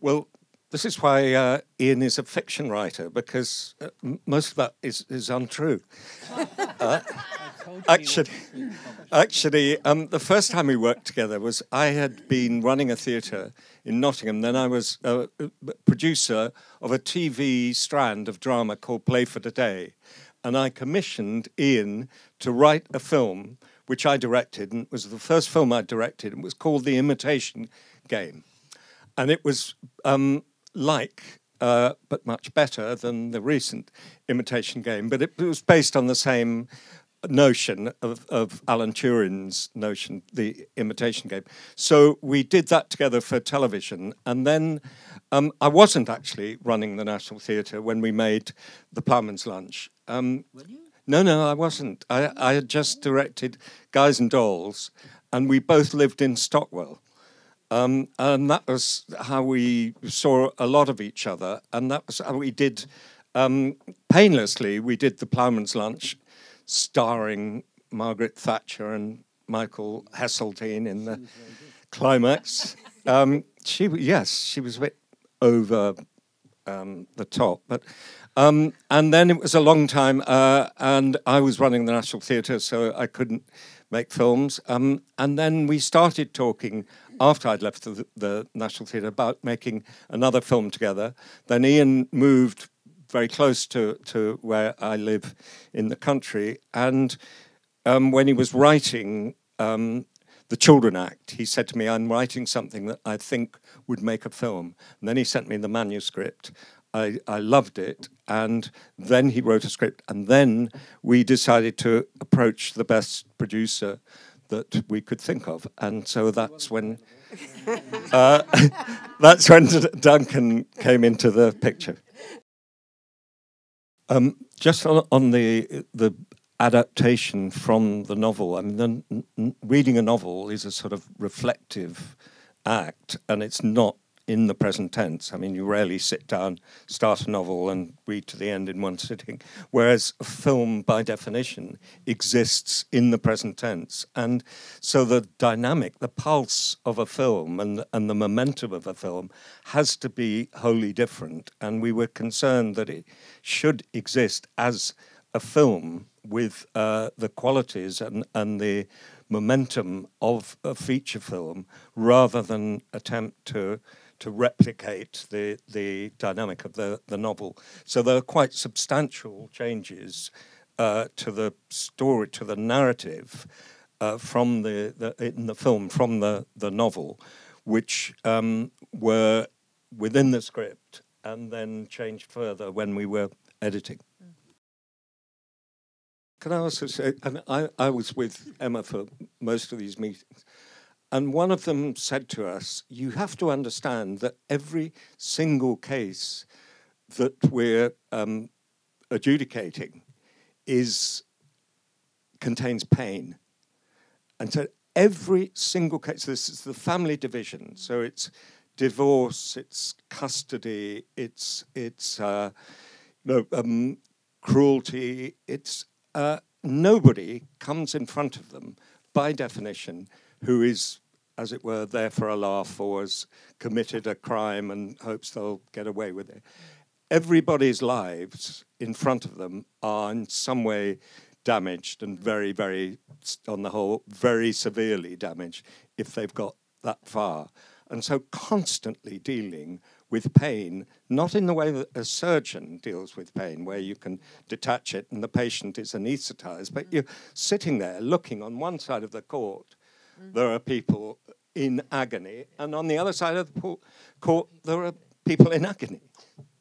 Well, this is why Ian is a fiction writer, because most of that is untrue. Actually, the first time we worked together was I had been running a theatre in Nottingham. Then I was a producer of a TV strand of drama called Play for Today. And I commissioned Ian to write a film, which I directed, and it was the first film I directed. It was called The Imitation Game. And it was but much better than the recent Imitation Game. But it was based on the same notion of Alan Turing's notion, the Imitation Game. So we did that together for television. And then I wasn't actually running the National Theatre when we made The Ploughman's Lunch. Were you? No, I wasn't. I had just directed Guys and Dolls, and we both lived in Stockwell. And that was how we saw a lot of each other, and that was how we did, painlessly, we did The Ploughman's Lunch, starring Margaret Thatcher and Michael Heseltine in the climax. She was a bit over the top, but and then it was a long time, and I was running the National Theatre, so I couldn't make films. And then we started talking after I'd left the National Theatre about making another film together. Then Ian moved very close to where I live in the country, and when he was writing the Children Act, he said to me, "I'm writing something that I think would make a film." And then he sent me the manuscript. I loved it, and then he wrote a script, and then we decided to approach the best producer that we could think of, and so that's when Duncan came into the picture. Just on the adaptation from the novel, I mean, reading a novel is a sort of reflective act, and it's not in the present tense. I mean, you rarely sit down, start a novel and read to the end in one sitting, whereas a film, by definition, exists in the present tense. And so the dynamic, the pulse of a film and the momentum of a film has to be wholly different. And we were concerned that it should exist as a film with the qualities and the momentum of a feature film, rather than attempt to replicate the dynamic of the novel. So there are quite substantial changes to the story, to the narrative from in the film, from the novel, which were within the script and then changed further when we were editing. Can I also say, and I was with Emma for most of these meetings, and one of them said to us, you have to understand that every single case that we're adjudicating contains pain. And so every single case, this is the family division, so it's divorce, it's custody, it's cruelty, it's nobody comes in front of them, by definition, who is, as it were, there for a laugh or has committed a crime and hopes they'll get away with it. Everybody's lives in front of them are in some way damaged, and very, very, on the whole, very severely damaged if they've got that far. And so constantly dealing with pain, not in the way that a surgeon deals with pain, where you can detach it and the patient is anaesthetized, but you're sitting there looking on one side of the court, there are people in agony, and on the other side of the court, there are people in agony.